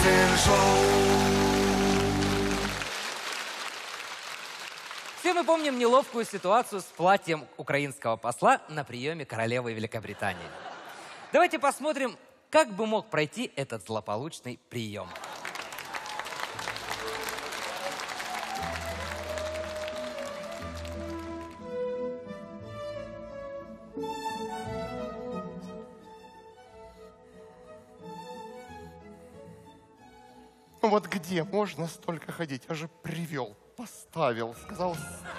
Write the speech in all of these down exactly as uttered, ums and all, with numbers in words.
Все мы помним неловкую ситуацию с платьем украинского посла на приеме королевы Великобритании. Давайте посмотрим, как бы мог пройти этот злополучный прием. Вот где можно столько ходить? Я же привел, поставил, сказал...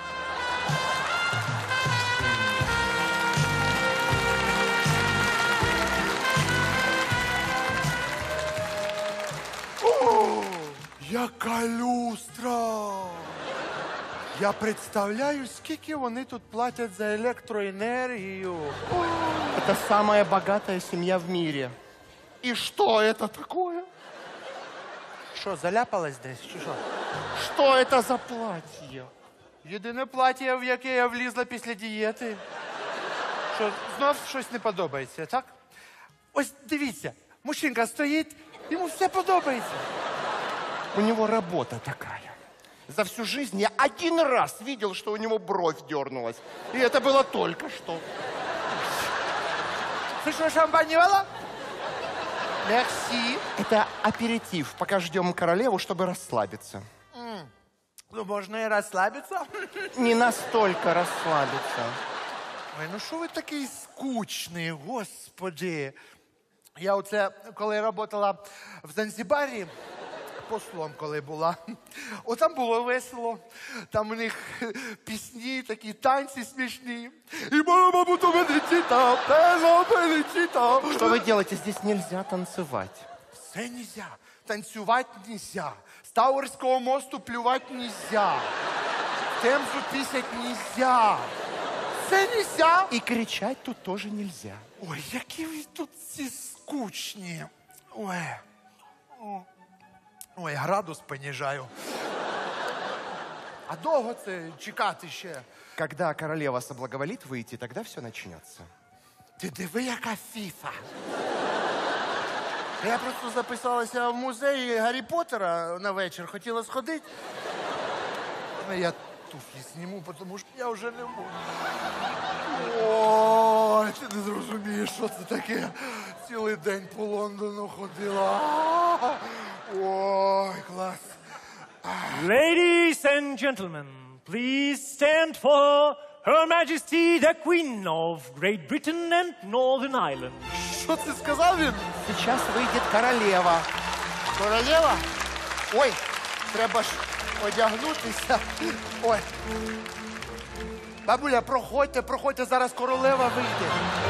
О, яка люстра! Я представляю, скільки вони тут платять за электроэнергию. Это самая богатая семья в мире. И что это такое? Що, заляпалась десь, чи що? Что это за платье? Єдине плаття, в яке я влізла після дієти. Що, знов щось не подобається, так? Ось дивіться, мужчинка стоїть, йому все подобається. У него работа такая. За всю жизнь я один раз видел, что у него бровь дернулась. И это было только что. Ты что, шампанивала? Мерси. Это аперитив, пока ждем королеву, чтобы расслабиться. М. Ну, можно и расслабиться. Не настолько расслабиться. Ой, ну що ви такий скучний, господи. Я оце, коли працювала в Занзібарі, послом коли була, от там було весело. Там у них пісні, такі танці смішні. І мама буду величита, пела величита. Что вы делаете? Здесь нельзя танцевать. Все нельзя. Танцювати нельзя. З Тауерського мосту плювати нельзя. Темзу пісять нельзя. Все нельзя. И кричать тут тоже нельзя. Ой, які ви тут всі скучні. Ой. Ой, градус понижаю. А довго це чекати ще? Когда королева соблаговолит выйти, тогда все начнется. Ти диви, яка фіфа. Я просто записалася в музей Гаррі Поттера на вечір. Хотіла сходити. Але я туфлі зніму, тому що я вже не можу. Ой, ти не зрозумієш, що це таке. Цілий день по Лондону ходила. Ой, клас. Ladies and gentlemen, please stand for Her Majesty the Queen of Great Britain and Northern Ireland. Що це сказав він? Сейчас выйдет королева. Королева? Ой, треба ж одягнутися. Ой. Бабуля, проходьте, проходьте, зараз королева вийде.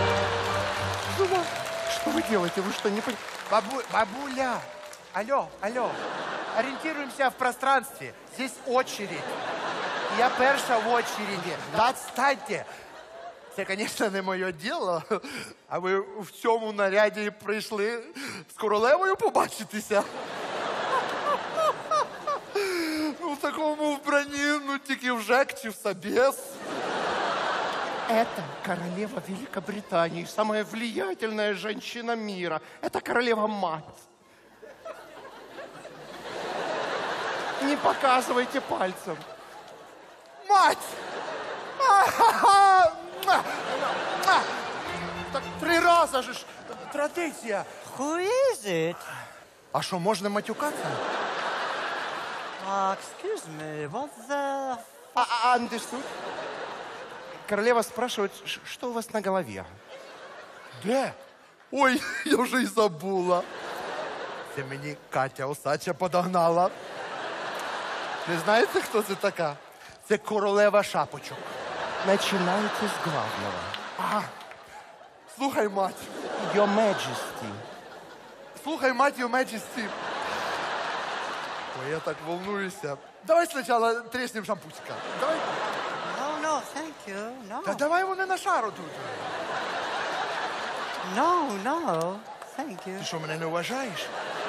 Что вы делаете? Вы что, не понимаете? Бабу... Бабуля, алло, алло. Ориентируемся в пространстве. Здесь очередь. Я перша в очереді. Да, отстаньте. Це, звісно, не моє діло. А ви в цьому наряді прийшли з королевою побачитися? Ну, в такому вбранні, ну, тільки в ЖЕК чи в Собес. Это королева Великобритании, самая влиятельная женщина мира. Это королева-мать. Не показывайте пальцем. Мать! Так три рази же ж традиція. Who is it? А що, можна матюкатися? Uh, excuse me, what the... А, а, understood? Королева спрашивает, ш- что у вас на голове? Де? Ой, я вже й забула. Це мені Катя Осадча подогнала. Не знаєте, хто це така? Це королева шапочок. Начинайте с главного. Ага. Слухай, мать. Your Majesty. Слухай, мать, your majesty. Ой, я так волнуюся. Давай спочатку треснем шампусика. Давай. No, no, thank you, no. Та давай вони на шару тут. No, no, thank you. Ти що, мене не вважаєш?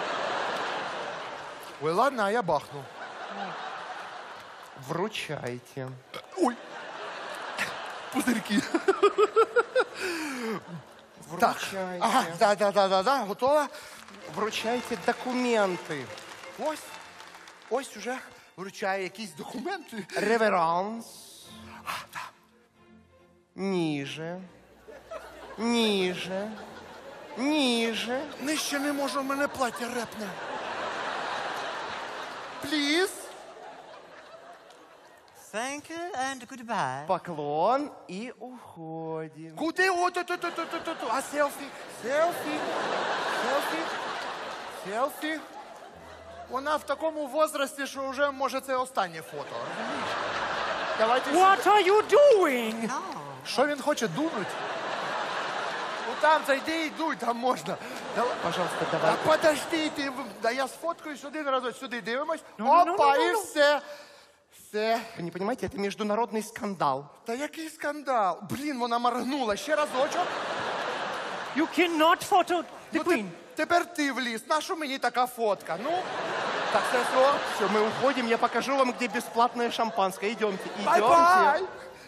Ой, ладно, а я бахну. Вручайте. Ой, пузырьки. Так. Вручайте. Ага, да, да, да, да, да, готова. Вручайте документи. Ось. Ось уже вручає якісь документи. Реверанс. Ніже. Ніже. Ніже. Нижче не можу, в мене плаття репне. Пліз. Thank you and goodbye. Поклон і уходимо. Куди? О, ту, ту, ту, ту, ту, ту, ту. А селфі? Селфі? Селфі? Селфі? Вона в такому возрасті, що вже, може, це останнє фото. Давайте What are you doing? No. Що він хоче дунуть? Ну там зайди і дуй, там можна. Давай. Пожалуйста, А давай. подожди, ти, да я сфоткаюсь один разок, сюди дивимось. Ну, ну, ну, Опа, ну, і ну. все. Все. Вы не понимаете, это международный скандал. Та який скандал? Блін, вона моргнула. Ще разочок. You cannot photo the Ну, queen. те- тепер ти вліз. Нащо мені така фотка? Ну, так все, все. Все, мы уходим, я покажу вам, где бесплатное шампанское. Идемте, идемте. Бай-бай.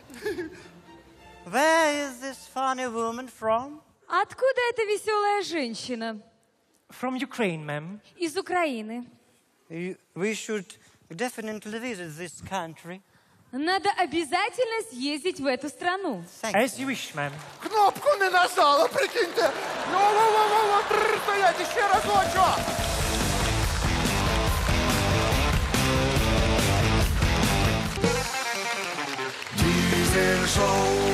Where is this funny woman from? Откуда эта веселая женщина? From Ukraine, ma'am. Из Украины. You- We should definitely visit this country. Надо обязательно съездить в эту страну. Thank you. As you wish, ma'am. Кнопку не нажала, прикиньте. Ну, во, во, во, во, бррр, стоять, ще разочок. Diesel Show.